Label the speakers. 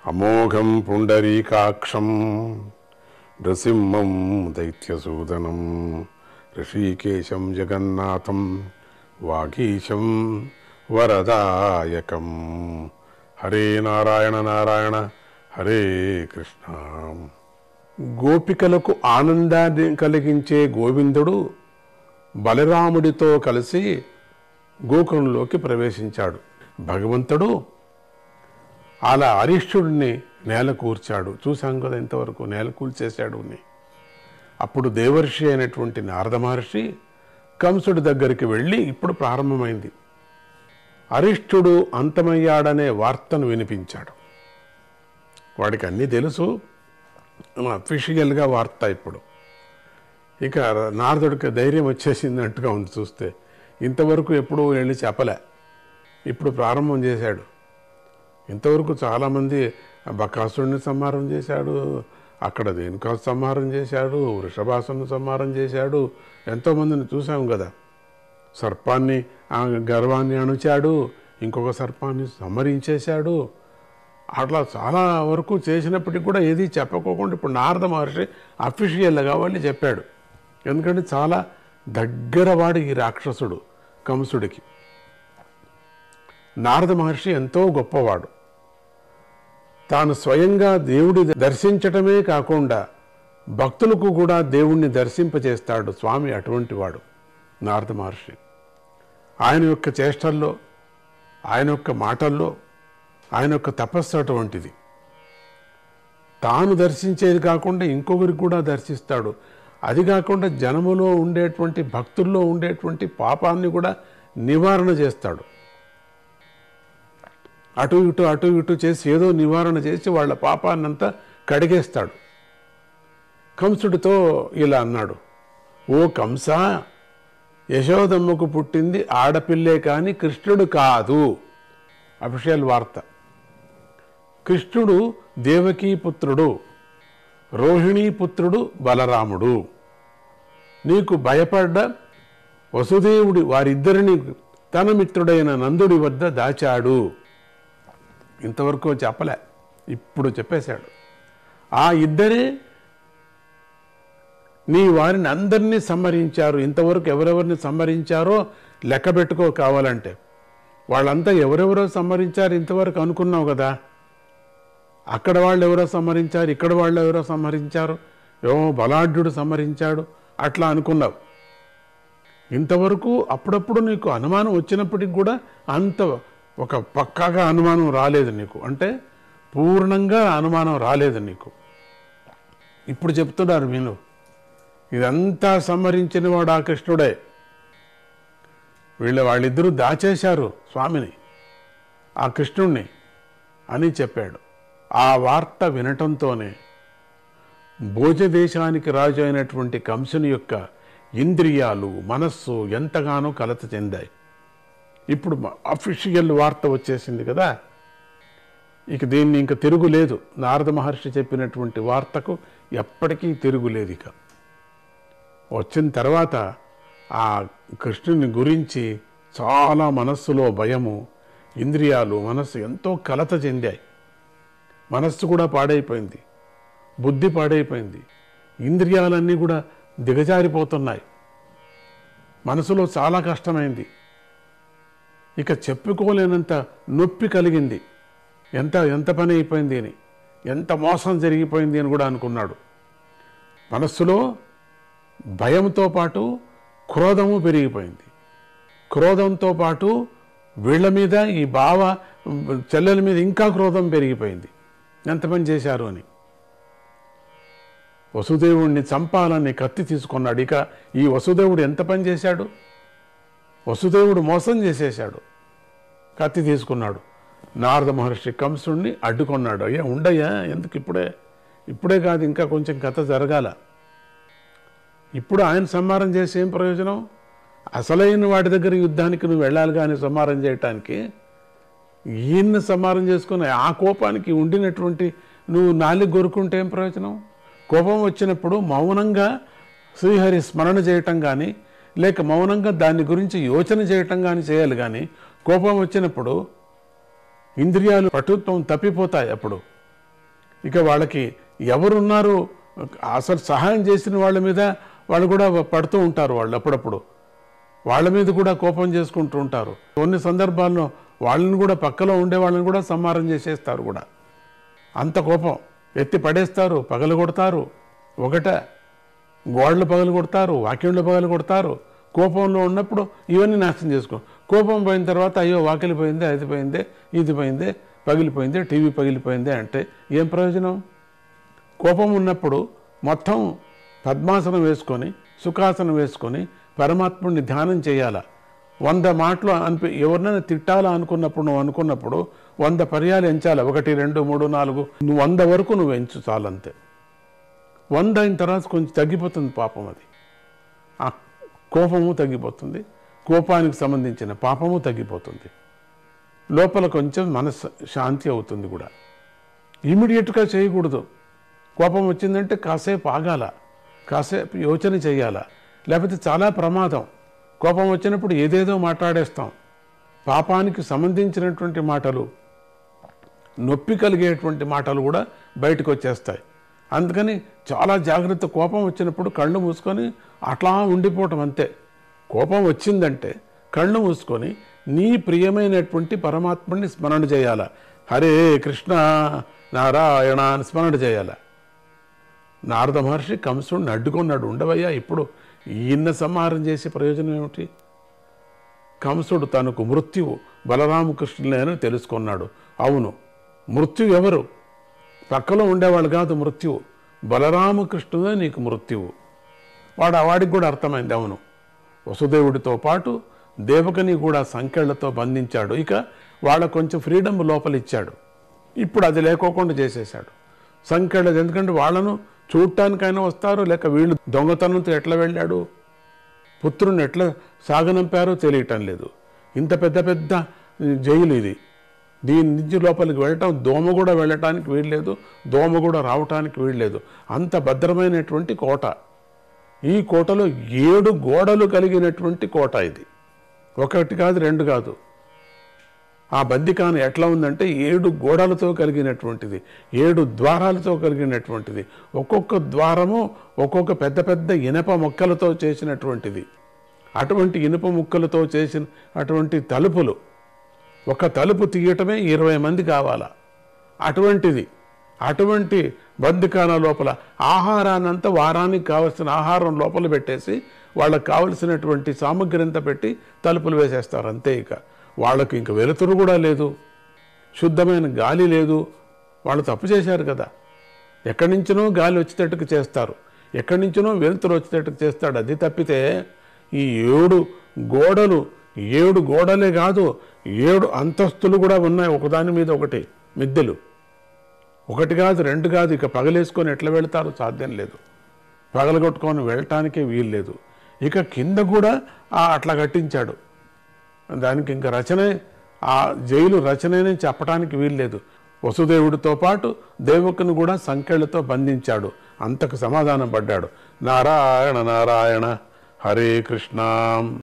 Speaker 1: అమోఘం పుండరీకాక్షం నృసింహం దైత్యసూదనం ఋషికేశం జగన్నాథం వాగీశం వరదాయకం. హరే నారాయణ నారాయణ హరే కృష్ణ. గోపికలకు ఆనందాన్ని కలిగించే గోవిందుడు బలరాముడితో కలిసి గోకులంలోకి ప్రవేశించాడు. భగవంతుడు అలా అరిష్టుడిని నేల కూర్చాడు. చూసాం కదా ఇంతవరకు, నేల కూల్చేశాడు. అప్పుడు దేవర్షి అయినటువంటి నారద మహర్షి కంసుడి దగ్గరికి వెళ్ళి ఇప్పుడు ప్రారంభమైంది. అరిష్టుడు అంతమయ్యాడనే వార్తను వినిపించాడు. వాడికి అన్నీ తెలుసు, అఫీషియల్గా వార్త. ఇప్పుడు ఇక నారదుడికి ధైర్యం వచ్చేసిందంటుగా ఉంది చూస్తే. ఇంతవరకు ఎప్పుడూ వెళ్ళి చెప్పలే, ఇప్పుడు ప్రారంభం చేశాడు. ఇంతవరకు చాలామంది బకాసుడిని సంహారం చేశాడు, అక్కడ ధేనుకా సంహారం చేశాడు, వృషభాసుని సంహారం చేశాడు, ఎంతోమందిని చూసాం కదా. సర్పాన్ని గర్వాన్ని అణుచాడు, ఇంకొక సర్పాన్ని సంహరించేశాడు. అట్లా చాలా వరకు చేసినప్పటికీ కూడా ఏది చెప్పకోకుండా ఇప్పుడు నారద మహర్షి అఫీషియల్గా వాళ్ళు చెప్పాడు. ఎందుకంటే చాలా దగ్గరవాడు ఈ రాక్షసుడు కంసుడికి. నారద మహర్షి ఎంతో గొప్పవాడు. తాను స్వయంగా దేవుడి దర్శించటమే కాకుండా భక్తులకు కూడా దేవుణ్ణి దర్శింపచేస్తాడు స్వామి. అటువంటి వాడు నారద మహర్షి. ఆయన యొక్క చేష్టల్లో, ఆయన యొక్క మాటల్లో, ఆయన యొక్క తపస్సు అటువంటిది. తాను దర్శించేది కాకుండా ఇంకొకరికి కూడా దర్శిస్తాడు. అది కాకుండా జనములో ఉండేటువంటి భక్తుల్లో ఉండేటువంటి పాపాన్ని కూడా నివారణ చేస్తాడు. అటు ఇటు చేసి ఏదో నివారణ చేసి వాళ్ళ పాపాన్నంతా కడిగేస్తాడు. కంసుడితో ఇలా అన్నాడు, ఓ కంస, యశోదమ్మకు పుట్టింది ఆడపిల్లే కానీ కృష్ణుడు కాదు. అఫీషియల్ వార్త. కృష్ణుడు దేవకీ పుత్రుడు, రోహిణీ పుత్రుడు బలరాముడు. నీకు భయపడ్డ వసుదేవుడి వారిద్దరిని తన మిత్రుడైన నందుడి వద్ద దాచాడు. ఇంతవరకు చెప్పలే, ఇప్పుడు చెప్పేశాడు. ఆ ఇద్దరే నీ వారిని అందరినీ సంహరించారు. ఇంతవరకు ఎవరెవరిని సంహరించారో లెక్క పెట్టుకో కావాలంటే. వాళ్ళంతా ఎవరెవరో సంహరించారు ఇంతవరకు అనుకున్నావు కదా. అక్కడ వాళ్ళు ఎవరో సంహరించారు, ఇక్కడ వాళ్ళు ఎవరో సంహరించారు, ఏమో బలాఢ్యుడు సంహరించాడు అట్లా అనుకున్నావు. ఇంతవరకు అప్పుడప్పుడు నీకు అనుమానం వచ్చినప్పటికి కూడా అంత ఒక పక్కాగా అనుమానం రాలేదు నీకు. అంటే పూర్ణంగా అనుమానం రాలేదు నీకు. ఇప్పుడు చెప్తున్నారు విను, ఇదంతా సంహరించిన వాడు ఆ కృష్ణుడే. వాళ్ళిద్దరూ దాచేశారు స్వామిని, ఆ కృష్ణుణ్ణి అని చెప్పాడు. ఆ వార్త వినటంతోనే భోజదేశానికి రాజు అయినటువంటి కంసుని యొక్క ఇంద్రియాలు, మనస్సు ఎంతగానో కలత చెందాయి. ఇప్పుడు అఫీషియల్ వార్త వచ్చేసింది కదా, ఇక దీన్ని ఇంక తిరుగులేదు. నారద మహర్షి చెప్పినటువంటి వార్తకు ఎప్పటికీ తిరుగులేదు. ఇక వచ్చిన తర్వాత ఆ కృష్ణుని గురించి చాలా మనస్సులో భయము, ఇంద్రియాలు, మనస్సు ఎంతో కలత చెందాయి. మనస్సు కూడా పాడైపోయింది, బుద్ధి పాడైపోయింది, ఇంద్రియాలన్నీ కూడా దిగజారిపోతున్నాయి. మనసులో చాలా కష్టమైంది. ఇక చెప్పుకోలేనంత నొప్పి కలిగింది. ఎంత పని అయిపోయింది అని, ఎంత మోసం జరిగిపోయింది అని కూడా అనుకున్నాడు. మనస్సులో భయంతో పాటు క్రోధము పెరిగిపోయింది. క్రోధంతో పాటు వీళ్ళ మీద, ఈ బావ చెల్లెల మీద ఇంకా క్రోధం పెరిగిపోయింది. ఎంత పని చేశారు అని. వసుదేవుడిని చంపాలని కత్తి తీసుకున్నాడు. ఇక ఈ వసుదేవుడు ఎంత పని చేశాడు? వసుదేవుడు మోసం చేసేశాడు, కత్తి తీసుకున్నాడు. నారద మహర్షి కంసుడిని అడ్డుకున్నాడు. అయ్యా ఉండయ్యా, ఎందుకు ఇప్పుడే కాదు, ఇంకా కొంచెం కథ జరగాల. ఇప్పుడు ఆయన సంహారం చేసి ఏం ప్రయోజనం? అసలైన వాడి దగ్గర యుద్ధానికి నువ్వు వెళ్ళాలి కానీ సంహారం చేయటానికి. ఈయన్ని సంహారం చేసుకుని ఆ కోపానికి ఉండినటువంటి నువ్వు నాలుగు గొరుకుంటే ఏం ప్రయోజనం? కోపం వచ్చినప్పుడు మౌనంగా శ్రీహరి స్మరణ చేయటం కానీ, లేక మౌనంగా దాని గురించి యోచన చేయటం కానీ చేయాలి. కానీ కోపం వచ్చినప్పుడు ఇంద్రియాలు పటుత్వం తప్పిపోతాయి. అప్పుడు ఇక వాళ్ళకి ఎవరున్నారు, అసలు సహాయం చేసిన వాళ్ళ మీద వాళ్ళు కూడా పడుతూ ఉంటారు. వాళ్ళు అప్పుడప్పుడు వాళ్ళ మీద కూడా కోపం చేసుకుంటూ ఉంటారు. కొన్ని సందర్భాల్లో వాళ్ళని కూడా పక్కలో ఉండే వాళ్ళని కూడా సంహారం చేసేస్తారు కూడా. అంత కోపం, ఎత్తి పడేస్తారు, పగలు కొడతారు, గోడలు పగలు కొడతారు, వాక్యంలో పగలు కొడతారు. కోపంలో ఉన్నప్పుడు ఇవన్నీ నాశనం చేసుకో. కోపం పోయిన తర్వాత అయ్యో వాకిలి పోయిందే, అది పోయిందే, ఇది పోయిందే, పగిలిపోయిందే, టీవీ పగిలిపోయిందే అంటే ఏం ప్రయోజనం? కోపం ఉన్నప్పుడు మొత్తం పద్మాసనం వేసుకొని, సుఖాసనం వేసుకొని పరమాత్ముడిని ధ్యానం చేయాల. 100 మాటలు ఎవరినైనా తిట్టాలా అనుకున్నప్పుడు, నువ్వు అనుకున్నప్పుడు 100 పర్యాలు ఎంచాలి. 1, 2, 3, 4 నువ్వు 100 వరకు నువ్వు ఎంచు చాలంతే. 100 అయిన తర్వాత కొంచెం తగ్గిపోతుంది పాపం. అది ఆ కోపము తగ్గిపోతుంది, కోపానికి సంబంధించిన పాపము తగ్గిపోతుంది, లోపల కొంచెం మనసు శాంతి అవుతుంది కూడా. ఇమీడియట్గా చేయకూడదు. కోపం వచ్చిందంటే కాసేపు ఆగాల, కాసేపు యోచన చేయాల, లేకపోతే చాలా ప్రమాదం. కోపం వచ్చినప్పుడు ఏదేదో మాట్లాడేస్తాం. పాపానికి సంబంధించినటువంటి మాటలు, నొప్పి కలిగేటువంటి మాటలు కూడా బయటకు వచ్చేస్తాయి. అందుకని చాలా జాగ్రత్త. కోపం వచ్చినప్పుడు కళ్ళు మూసుకొని అట్లా ఉండిపోవటం అంతే. కోపం వచ్చిందంటే కళ్ళు మూసుకొని నీ ప్రియమైనటువంటి పరమాత్మని స్మరణ చేయాల. హరే కృష్ణ నారాయణ అని స్మరణ చేయాల. నారద మహర్షి కంసుడిని అడ్డుకున్నాడు. ఉండవయ్యా, ఇప్పుడు ఈయన సంహారం చేసే ప్రయోజనం ఏమిటి? కంసుడు తనకు మృత్యువు బలరామకృష్ణులే అని తెలుసుకున్నాడు. అవును, మృత్యువు ఎవరు? పక్కలో ఉండేవాళ్ళు కాదు మృత్యువు, బలరామకృష్ణుడే నీకు మృత్యువు. వాడికి కూడా అర్థమైంది. అవును, వసుదేవుడితో పాటు దేవకిని కూడా సంకెళ్లతో బంధించాడు. ఇక వాళ్ళ కొంచెం ఫ్రీడమ్ లోపలిచ్చాడు. ఇప్పుడు అది లేకోకుండా చేసేశాడు సంకెళ్ళ. ఎందుకంటే వాళ్ళను చూడటానికైనా వస్తారు, లేక వీళ్ళు దొంగతనంతో ఎట్లా వెళ్ళాడు, పుత్రుని ఎట్లా సాగనంపారో తెలియటం లేదు. ఇంత పెద్ద పెద్ద జైలు ఇది. దీని నుంచి లోపలికి వెళ్ళటం, దోమ కూడా వెళ్ళటానికి వీల్లేదు, దోమ కూడా రావటానికి వీల్లేదు. అంత భద్రమైనటువంటి కోట. ఈ కోటలో 7 గోడలు కలిగినటువంటి కోట ఇది. 1 కాదు, 2 కాదు. ఆ బందికాన ఎట్లా ఉందంటే 7 గోడలతో కలిగినటువంటిది, 7 ద్వారాలతో కలిగినటువంటిది. ఒక్కొక్క ద్వారము ఒక్కొక్క పెద్ద పెద్ద ఇనప ముక్కలతో చేసినటువంటిది. అటువంటి ఇనుప ముక్కలతో చేసిన అటువంటి తలుపులు, ఒక తలుపు తీయటమే 20 మంది కావాలా. అటువంటి బందికాన లోపల ఆహారాన్నంతా, వారానికి కావలసిన ఆహారం లోపల పెట్టేసి వాళ్ళకు కావలసినటువంటి సామగ్రి అంతా పెట్టి తలుపులు వేసేస్తారు అంతే. ఇక వాళ్ళకు ఇంక వెలుతురు కూడా లేదు, శుద్ధమైన గాలి లేదు. వాళ్ళు తప్పు చేశారు కదా. ఎక్కడి నుంచినో గాలి వచ్చేటట్టుకు చేస్తారు, ఎక్కడి నుంచినో వెలుతురు వచ్చేటట్టుకు చేస్తాడు. అది తప్పితే ఈ 7 గోడలే కాదు, 7 అంతస్తులు కూడా ఉన్నాయి, ఒకదాని మీద ఒకటి మిద్దెలు. 1 కాదు, 2 కాదు. ఇక పగలేసుకొని ఎట్లా వెళ్తారు? సాధ్యం లేదు. పగలగొట్టుకొని వెళ్ళటానికే వీలు లేదు. ఇక కింద కూడా అట్లా కట్టించాడు. దానికి ఇంకా రచనే, ఆ జైలు రచనని చెప్పడానికి వీల్లేదు. వసుదేవుడితో పాటు దేవకుని కూడా సంకెళ్లతో బంధించాడు. అంతకు సమాధానం పడ్డాడు. నారాయణ నారాయణ హరే కృష్ణ.